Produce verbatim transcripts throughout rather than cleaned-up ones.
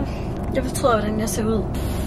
Jeg fortryder, hvordan jeg ser ud.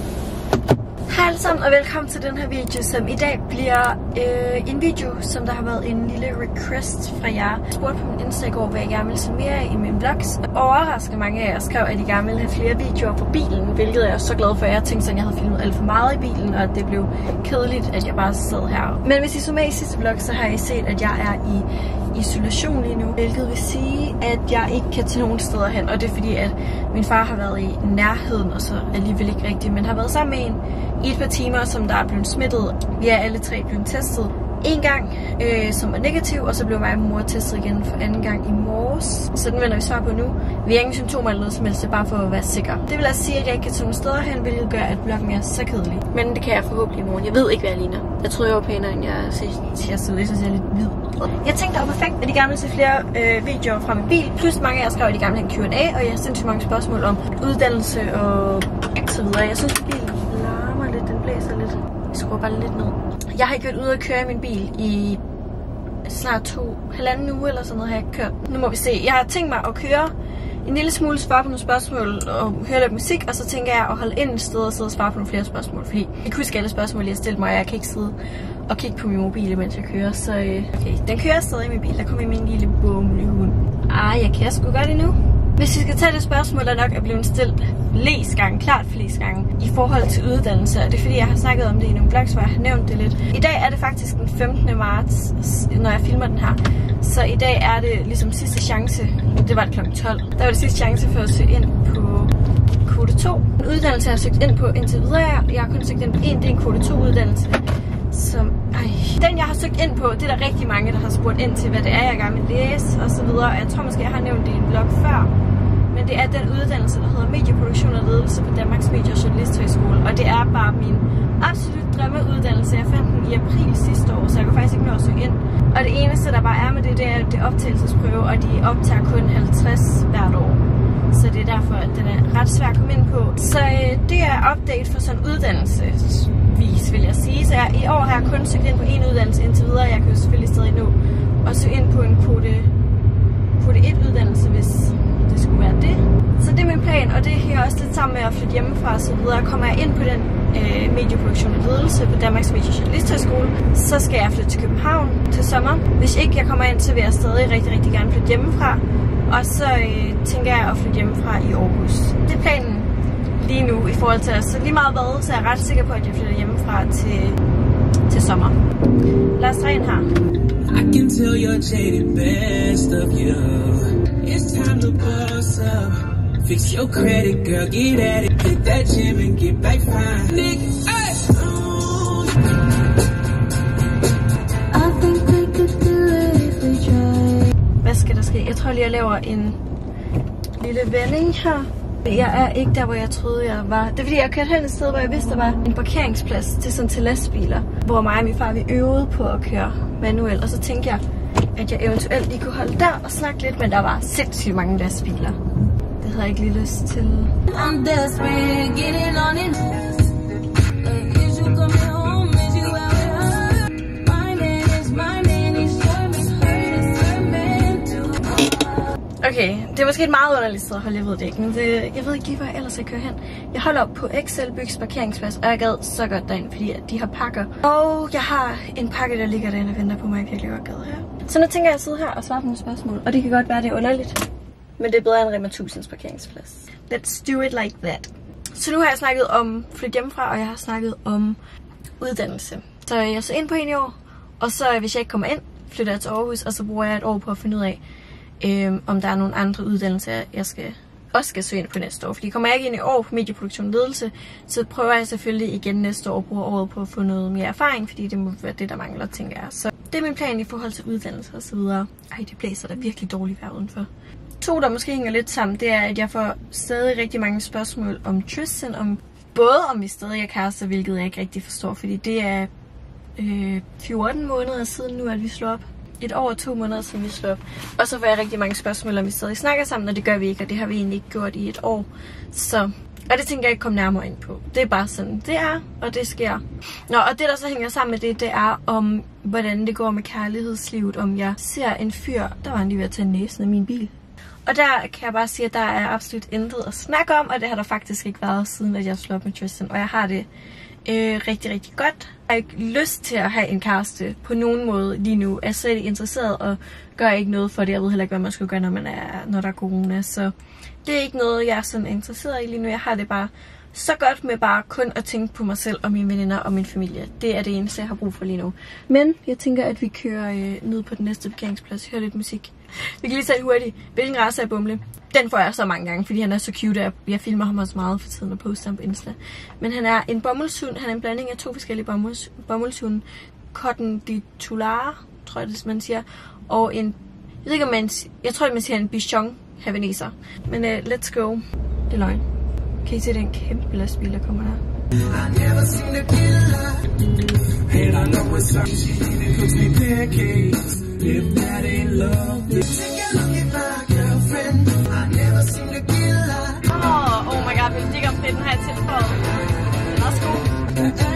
Hej alle sammen og velkommen til den her video, som i dag bliver øh, en video, som der har været en lille request fra jer. Jeg spurgte på min Insta i går, hvad jeg gerne ville se mere af i mine vlogs. Og overraskende mange af jer skrev, at I gerne ville have flere videoer på bilen, hvilket jeg er så glad for. Jeg tænkte sådan, at jeg havde filmet alt for meget i bilen, og at det blev kedeligt, at jeg bare sad her. Men hvis I så med i sidste vlog, så har I set, at jeg er i isolation lige nu, hvilket vil sige, at jeg ikke kan til nogen steder hen. Og det er fordi, at min far har været i nærheden, og så alligevel ikke rigtigt, men har været sammen med en i et par timer, som der er blevet smittet. Vi er alle tre blevet testet en gang, øh, som var negativ, og så blev mig og mor testet igen for anden gang i morges. Så den vender vi svar på nu. Vi har ingen symptomer eller noget som helst, det er bare for at være sikker. Det vil altså sige, at jeg ikke kan til nogle steder hen, hvilket gør, at vloggen er så kedelig. Men det kan jeg forhåbentlig i morgen. Jeg ved ikke, hvad jeg ligner. Jeg troede, jeg var pænere, end jeg ser. Jeg synes, jeg er lidt hvid. Jeg tænkte, det var perfekt, at de gerne vil se flere øh, videoer fra min bil. Plus mange af jer skrev, at de gerne vil have en Q and A, og jeg har sindssygt mange spørgsmål om uddannelse og så videre. Jeg synes, at bilen larmer lidt, den blæser lidt. Jeg skruer bare lidt ned. Jeg har ikke været ude at køre i min bil i snart to, halvanden uge eller sådan noget, har jeg kørt. Nu må vi se. Jeg har tænkt mig at køre en lille smule, svare på nogle spørgsmål og høre lidt musik, og så tænker jeg at holde ind et sted og sidde og svare på nogle flere spørgsmål, fordi jeg kan huske alle spørgsmål, jeg har stillet mig, og jeg kan ikke sidde og kigge på min mobil, mens jeg kører, så okay. Den kører stadig i min bil, der kommer i min lille bumlehund. Ej, jeg kan sgu godt endnu. Hvis vi skal tage det spørgsmål, der nok er blevet stillet læs gange, klart flest gange, i forhold til uddannelse, og det er fordi, jeg har snakket om det i nogle vlogs, hvor jeg har nævnt det lidt. I dag er det faktisk den femtende marts, når jeg filmer den her. Så i dag er det ligesom sidste chance, det var det klokken tolv. Der var det sidste chance for at søge ind på kvote to. En uddannelse, jeg har søgt ind på indtil videre, jeg har kun søgt ind på en, det er en kvote to uddannelse. Som, ej. Den jeg har søgt ind på, det er der rigtig mange, der har spurgt ind til, hvad det er, jeg gerne vil læse og så videre. Jeg tror måske, jeg har nævnt det i en blog før. Men det er den uddannelse, der hedder Medieproduktion og Ledelse på Danmarks Medie- og Journalisthøjskole. Og det er bare min absolut drømmeuddannelse. Jeg fandt den i april sidste år, så jeg kunne faktisk ikke nå at søge ind. Og det eneste, der bare er med det, det er det optagelsesprøve, og de optager kun halvtreds hvert år. Så det er derfor, at den er ret svær at komme ind på. Så øh, det er update for sådan en uddannelsesvis, vil jeg sige. Så jeg, i år har jeg kun søgt ind på en uddannelse indtil videre. Jeg kan jo selvfølgelig stadig nå at søge ind på en kvote, kvote et uddannelse, hvis det skulle være det. Så det er min plan, og det hænger også lidt sammen med at flytte hjemmefra og så videre. Kommer jeg ind på den øh, medieproduktion og ledelse på Danmarks Medie- og Journalisthøjskole, så skal jeg flytte til København til sommer. Hvis ikke jeg kommer ind, så vil jeg stadig rigtig, rigtig gerne flytte hjemmefra. Og så øh, tænker jeg at flytte hjemmefra i Aarhus. Det er planen lige nu i forhold til, så lige meget hvad, så er jeg ret sikker på, at jeg flytter hjemmefra til, til sommer. Lad os træne her. I can tell you're jaded, best of you. It's time to boss up. Fix your credit, girl, get at it. Hit that gym and get back fine. Nigga, hey! I think we could do it if we try. Hvad skal der ske? Jeg tror lige, jeg laver en lille vending her. Jeg er ikke der, hvor jeg troede, jeg var. Det er fordi, jeg kørte hen et sted, hvor jeg vidste, der var en parkeringsplads til sådan til lastbiler. Hvor mig og min far, vi øvede på at køre manuelt. Og så tænkte jeg, at jeg eventuelt lige kunne holde der og snakke lidt, men der var sindssygt mange lastbiler. Det havde jeg ikke lige lyst til. I'm desperate, getting on it. Is you coming home? Is you out with her? My man is my man, he's service, hurt is her man too. Okay, det er måske et meget underligt sted at holde, jeg ved det ikke, men det, jeg ved ikke lige, hvor jeg ellers skal køre hen. Jeg holder op på Excel Byggs parkeringsplads, og jeg gad så godt derind, fordi de har pakker. Og jeg har en pakke, der ligger derinde og venter på mig, jeg virkelig godt gad her. Så nu tænker jeg at sidde her og svare på nogle spørgsmål, og det kan godt være, det er underligt. Men det er bedre end Rema tusinds parkeringsplads. Let's do it like that. Så nu har jeg snakket om flytte hjemmefra, og jeg har snakket om uddannelse. Så jeg så ind på en i år, og så hvis jeg ikke kommer ind, flytter jeg til Aarhus, og så bruger jeg et år på at finde ud af, øhm, om der er nogle andre uddannelser, jeg skal, også skal søge ind på næste år. Fordi kommer jeg ikke ind i år på medieproduktion og ledelse, så prøver jeg selvfølgelig igen næste år at bruge året på at få noget mere erfaring, fordi det må være det, der mangler, tænker jeg. Så det er min plan i forhold til uddannelse og så videre. Ej, det blæser da virkelig dårligt vejr udenfor. To, der måske hænger lidt sammen, det er, at jeg får stadig rigtig mange spørgsmål om Tristan, om både om vi stadig er kærester, hvilket jeg ikke rigtig forstår, fordi det er øh, fjorten måneder siden nu, at vi slår op. Et år og to måneder siden vi slår op. Og så får jeg rigtig mange spørgsmål, om vi stadig snakker sammen, og det gør vi ikke, og det har vi egentlig ikke gjort i et år. Så, og det tænker jeg ikke komme nærmere ind på. Det er bare sådan, det er, og det sker. Nå, og det der så hænger sammen med det, det er om, hvordan det går med kærlighedslivet, om jeg ser en fyr, der var han lige ved at tage næsen af min bil. Og der kan jeg bare sige, at der er absolut intet at snakke om, og det har der faktisk ikke været, siden at jeg slog op med Tristan. Og jeg har det øh, rigtig, rigtig godt. Jeg har ikke lyst til at have en kæreste på nogen måde lige nu. Jeg er slet ikke interesseret og gør ikke noget for det. Jeg ved heller ikke, hvad man skal gøre, når, man er, når der er corona. Så det er ikke noget, jeg er sådan interesseret i lige nu. Jeg har det bare så godt med bare kun at tænke på mig selv og mine veninder og min familie. Det er det eneste, jeg har brug for lige nu. Men jeg tænker, at vi kører øh, ned på den næste parkeringsplads. Hører lidt musik. Vi kan lige tage hurtigt. Hvilken race er Bumle? Den får jeg så mange gange, fordi han er så cute, at jeg filmer ham også meget for tiden og poster ham på Insta. Men han er en bomuldshund. Han er en blanding af to forskellige bomulds, bomuldshunde. Cotton de Tular, tror jeg det man siger. Og en, jeg ved ikke om man, jeg tror man siger en Bichon havaneser. Men uh, let's go. Det er løgn. Kan I se den kæmpe lastbil, der kommer der? Oh, oh my god, vi digger om den her tilføjet. Den er også god.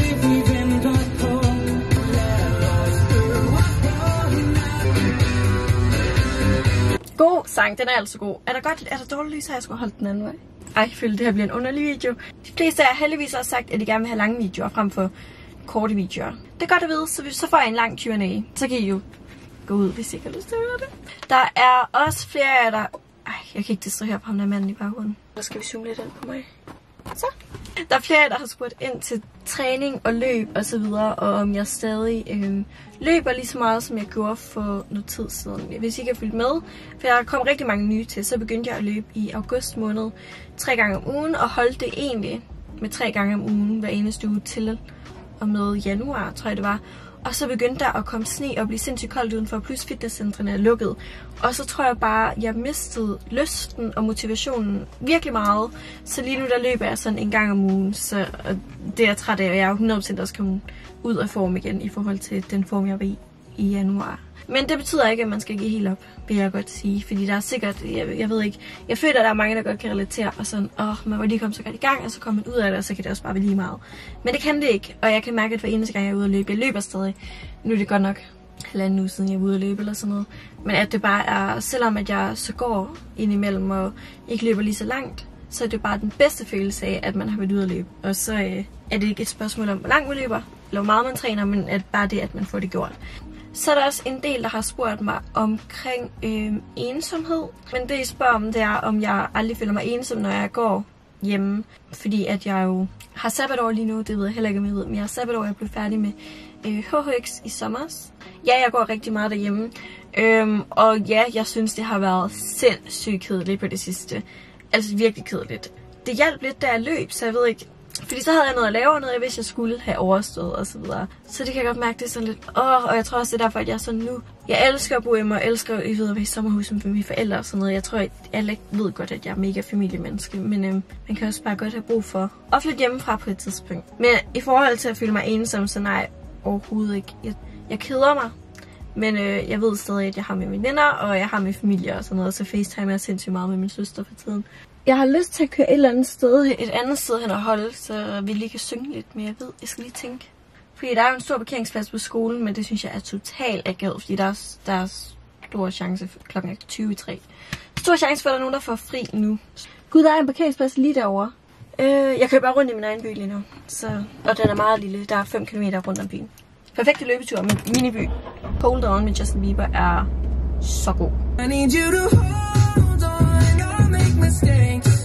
God sang, den er altså god. Er der godt, er der dårligt lys, så jeg skulle holde den anden vej? Ej, jeg føler, det her bliver en underlig video. De fleste af jer heldigvis har sagt, at de gerne vil have lange videoer frem for korte videoer. Det er godt at vide, så, vi, så får jeg en lang Q and A. Så kan I jo gå ud, hvis I ikke har lyst til at høre det. Der er også flere af jer, der... Ej, jeg kan ikke distrahere på ham der manden i baggrunden. Så skal vi zoome lidt ind på mig. Så. Der er flere af jer, der har spurgt ind til træning og løb og så videre, og om jeg stadig øh, løber lige så meget, som jeg gjorde for noget tid siden. Hvis I ikke har fulgt med, for jeg kom rigtig mange nye til, så begyndte jeg at løbe i august måned tre gange om ugen, og holdt det egentlig med tre gange om ugen hver eneste uge til og med januar, tror jeg det var. Og så begyndte der at komme sne og blive sindssygt koldt udenfor, plus fitnesscentrene er lukket. Og så tror jeg bare, jeg mistede lysten og motivationen virkelig meget. Så lige nu der løber jeg sådan en gang om ugen, så det er jeg træt af, og jeg er hundrede procent også kommet ud af form igen i forhold til den form, jeg var i i januar. Men det betyder ikke, at man skal give helt op, vil jeg godt sige. Fordi der er sikkert, jeg, jeg ved ikke, jeg føler, at der er mange, der godt kan relatere. Og sådan, åh, man var lige kommet så godt i gang, og så kommer man ud af det, og så kan det også bare være lige meget. Men det kan det ikke, og jeg kan mærke, at hver eneste gang, jeg er ude at løbe, jeg løber stadig. Nu er det godt nok halvanden uge siden, jeg er ude at løbe eller sådan noget. Men at det bare er, selvom at jeg så går indimellem og ikke løber lige så langt, så er det bare den bedste følelse af, at man har været ude at løbe. Og så øh, er det ikke et spørgsmål om, hvor langt man løber, eller hvor meget man træner, men at bare det, at man får det gjort. Så er der også en del, der har spurgt mig omkring øh, ensomhed. Men det, I spørger om, det er, om jeg aldrig føler mig ensom, når jeg går hjemme. Fordi at jeg jo har sabbatår lige nu, det ved jeg heller ikke, om jeg ved, men jeg har sabbatår, jeg blev færdig med øh, H H X i sommer. Ja, jeg går rigtig meget derhjemme. Øhm, og ja, jeg synes, det har været sindssygt kedeligt på det sidste. Altså virkelig kedeligt. Det hjalp lidt, da jeg løb, så jeg ved ikke... Fordi så havde jeg noget at lave, og noget jeg vidste, jeg skulle have overstået og så videre. Så det kan jeg godt mærke, det er sådan lidt, åh, og jeg tror også, det er derfor, at jeg er sådan nu. Jeg elsker at bo hjemme, og elsker I ved, at være i sommerhus med mine forældre og sådan noget. Jeg tror, at alle ved godt, at jeg er mega familiemenneske, men øhm, man kan også bare godt have brug for at flytte hjemmefra på et tidspunkt. Men i forhold til at føle mig ensom, så nej, overhovedet ikke. Jeg, jeg keder mig, men øh, jeg ved stadig, at jeg har med mine venner, og jeg har med familie og sådan noget, så FaceTime er sindssygt meget med min søster for tiden. Jeg har lyst til at køre et eller andet sted, et andet sted hen og holde, så vi lige kan synge lidt, men jeg ved, jeg skal lige tænke. Fordi der er jo en stor parkeringsplads på skolen, men det synes jeg er totalt akavet, fordi der er, der er stor chance, klokken er tyve i tre. Stor chance for, at der er nogen, der får fri nu. Gud, der er en parkeringsplads lige derovre. Øh, jeg kører bare rundt i min egen by lige nu, så, og den er meget lille. Der er fem kilometer rundt om byen. Perfekte løbetur med miniby. Hold On med Justin Bieber er så god. I need you to hold on, I'll make mistakes.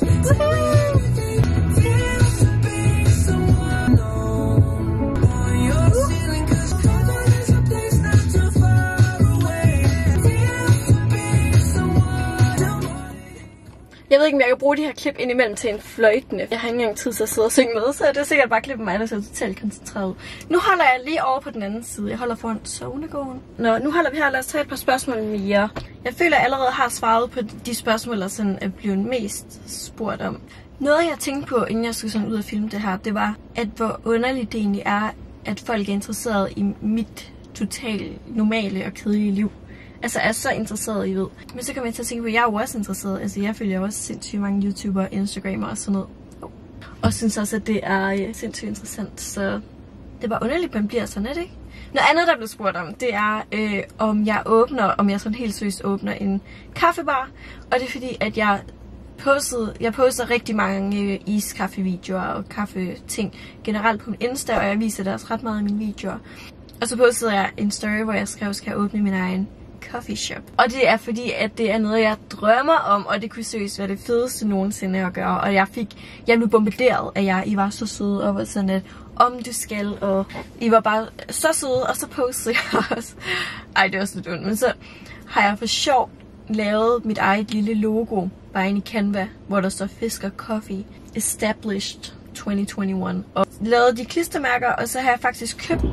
Jeg ved ikke, om jeg kan bruge de her klip indimellem til en fløjtende. Jeg har ikke engang tid til at sidde og synge med, så det er sikkert bare klippe mig, der ser totalt koncentreret. Nu holder jeg lige over på den anden side. Jeg holder foran Sognegården. Nå, nu holder vi her. Lad os tage et par spørgsmål mere. Jeg føler, at jeg allerede har svaret på de spørgsmål, der sådan er blevet mest spurgt om. Noget, jeg tænkte på, inden jeg skulle sådan ud og filme det her, det var, at hvor underligt det egentlig er, at folk er interesseret i mit totalt normale og kedelige liv. Altså er så interesseret i ved. Men så kan man til at tænke på, at jeg er jo også interesseret. Altså jeg følger også sindssygt mange YouTubere, Instagrammer og sådan noget. Og synes også, at det er ja, sindssygt interessant. Så det er bare underligt, man bliver sådan, er det ikke? Noget andet, der blev spurgt om, det er, øh, om jeg åbner, om jeg sådan helt seriøst åbner en kaffebar. Og det er fordi, at jeg postede, jeg poster rigtig mange øh, iskaffevideoer og kaffeting generelt på min Insta, og jeg viser det også ret meget i mine videoer. Og så postede jeg en story, hvor jeg skrev, skal jeg åbne min egen coffee shop. Og det er fordi, at det er noget, jeg drømmer om, og det kunne seriøst være det fedeste nogensinde at gøre. Og jeg fik, jeg blev bombarderet af jer. I var så søde og var sådan, at om du skal, og I var bare så søde, og så postede jeg også. Ej, det var så dumt, men så har jeg for sjov lavet mit eget lille logo, bare inde i Canva, hvor der står Fisker Coffee Established tyve enogtyve. Og lavede de klistermærker, og så har jeg faktisk købt.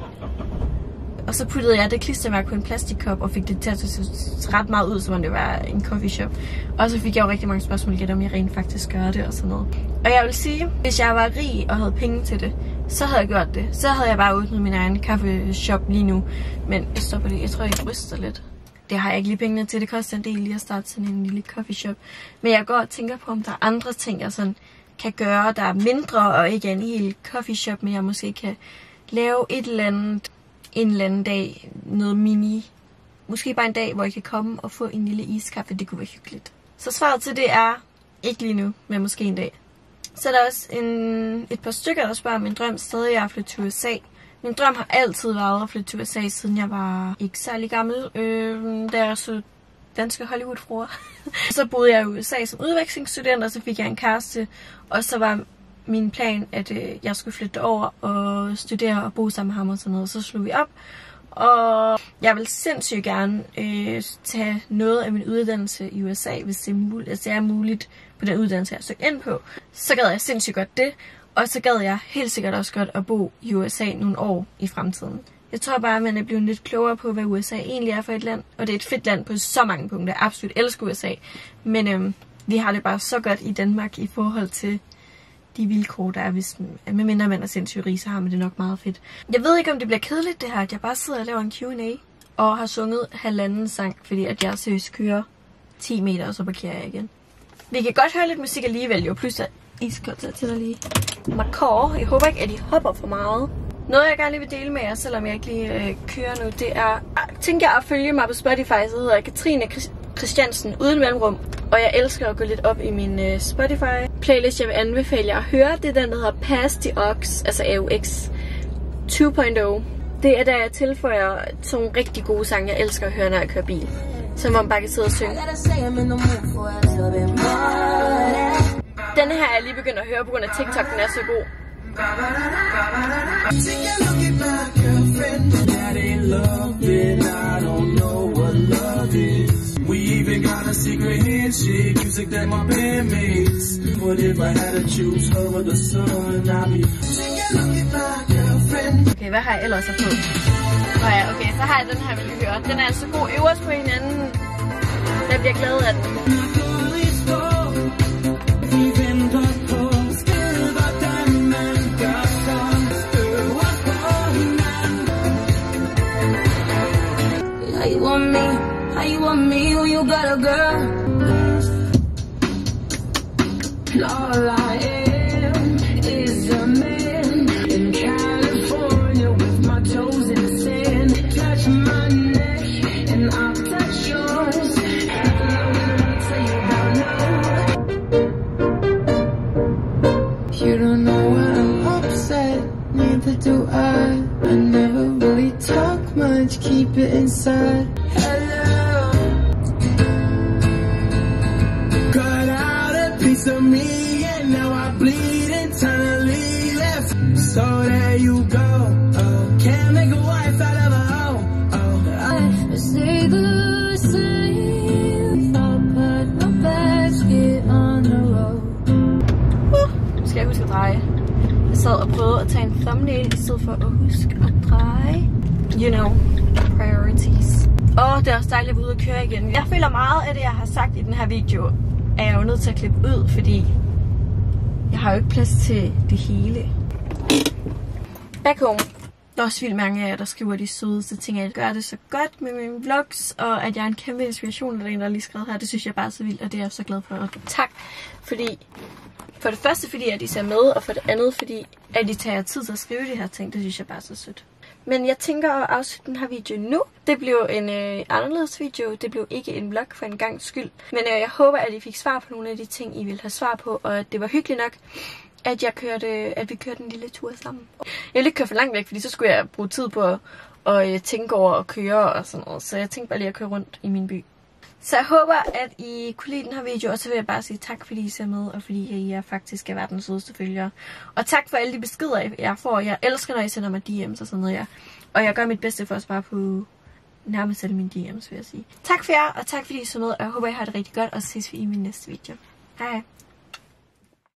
Og så puttede jeg det klistermærke på en plastikkop og fik det til at se ret meget ud, som om det var en coffee shop. Og så fik jeg jo rigtig mange spørgsmål igen, om jeg rent faktisk gør det og sådan noget. Og jeg vil sige, hvis jeg var rig og havde penge til det, så havde jeg gjort det. Så havde jeg bare åbnet min egen kaffeshop lige nu. Men jeg stopper det. Jeg tror, jeg ryster lidt. Det har jeg ikke lige pengene til. Det koster en del lige at starte sådan en lille coffee shop. Men jeg går og tænker på, om der er andre ting, jeg sådan kan gøre, der er mindre og ikke er en hel coffee shop, men jeg måske kan lave et eller andet en eller anden dag, noget mini. Måske bare en dag, hvor jeg kan komme og få en lille iskaffe. Det kunne være hyggeligt. Så svaret til det er, ikke lige nu, men måske en dag. Så er der også en, et par stykker, der spørger, om min drøm stadig er at flytte til U S A. Min drøm har altid været at flytte til U S A, siden jeg var ikke særlig gammel. Øh, da jeg så danske Hollywood-fruer. Så boede jeg i U S A som udvekslingsstudent, og så fik jeg en kæreste. Og så var min plan, at øh, jeg skulle flytte over og studere og bo sammen med ham og sådan noget. Så slog vi op, og jeg vil sindssygt gerne øh, tage noget af min uddannelse i U S A, hvis det er muligt, altså det er muligt på den uddannelse, jeg har søgt ind på. Så gad jeg sindssygt godt det, og så gad jeg helt sikkert også godt at bo i U S A nogle år i fremtiden. Jeg tror bare, at man er blevet lidt klogere på, hvad U S A egentlig er for et land, og det er et fedt land på så mange punkter. Jeg absolut elsker U S A, men øh, vi har det bare så godt i Danmark i forhold til de vilkår, der er, hvis medmindre man er sindssygt rig, så har man det nok meget fedt. Jeg ved ikke, om det bliver kedeligt det her, at jeg bare sidder og laver en Q and A og har sunget halvanden sang, fordi at jeg seriøst kører ti meter, og så parkerer jeg igen. Vi kan godt høre lidt musik alligevel, jo, plus at I skal til dig lige markår. Jeg håber ikke, at I hopper for meget. Noget, jeg gerne lige vil dele med jer, selvom jeg ikke lige øh, kører nu, det er, tænk jer at følge mig på Spotify, så hedder jeg Katrine Christiansen uden mellemrum. Og jeg elsker at gå lidt op i min uh, Spotify-playlist. Jeg vil anbefale jer at høre. Det er den, der hedder Pass the Aux, altså A U X to punkt nul. Det er der, jeg tilføjer sådan nogle rigtig gode sange, jeg elsker at høre, når jeg kører bil. Så man bare kan sidde og synge. Denne her er jeg lige begyndt at høre, på grund af TikTok, den er så god. We even got a secret handshake, music that my band makes. What if I had to choose her or the sun? I'd be taking a look at my girlfriend. Okay, hvad har jeg ellers på? Nå ja, okay, så har jeg den her, vil I høre. Den er altså god, øverst på hinanden. Jeg bliver glad af den. You want me? How you want me when you got a girl? And all I am is a man in California with my toes in the sand. Touch my neck and I'll touch yours. You don't know why I'm upset, neither do I. I never really talk much, keep it inside. Hello. Cut out a piece of me and now I bleed internally left. So there you go. Oh, can't make a wife out of a hoe. Oh, I stay the same. I'll put my basket on the road. Uh, skal jeg huske at dreje? Jeg sad og prøvede at tage en thumbnail i stedet for at huske at dreje. You know, priorities. Åh, oh, det er også dejligt at være ude og køre igen. Jeg føler meget af det, jeg har sagt i den her video, er jeg jo nødt til at klippe ud, fordi jeg har jo ikke plads til det hele. Back home. Der er også vildt mange af jer, der skriver de sødeste ting, at jeg gør det så godt med mine vlogs, og at jeg er en kæmpe inspiration, eller en, der lige skrevet her. Det synes jeg bare er så vildt, og det er jeg så glad for. Og tak, fordi for det første, fordi at I ser med, og for det andet, fordi at I tager tid til at skrive de her ting. Det synes jeg bare er så sødt. Men jeg tænker at afslutte den her video nu. Det blev en øh, anderledes video. Det blev ikke en vlog for en gangs skyld. Men øh, jeg håber, at I fik svar på nogle af de ting, I ville have svar på. Og at det var hyggeligt nok, at, jeg kørte, at vi kørte en lille tur sammen. Jeg ville ikke køre for langt væk, fordi så skulle jeg bruge tid på at, at, at tænke over at køre og sådan noget. Så jeg tænkte bare lige at køre rundt i min by. Så jeg håber, at I kunne lide den her video, og så vil jeg bare sige tak, fordi I ser med, og fordi I er faktisk er verdens sødeste følgere. Og tak for alle de beskeder, jeg får. Jeg elsker, når I sender mig D M's og sådan noget. Og jeg gør mit bedste for at svare på nærmest alle mine D M's, vil jeg sige. Tak for jer, og tak fordi I så med, og jeg håber, I har det rigtig godt, og så ses vi i min næste video. Hej.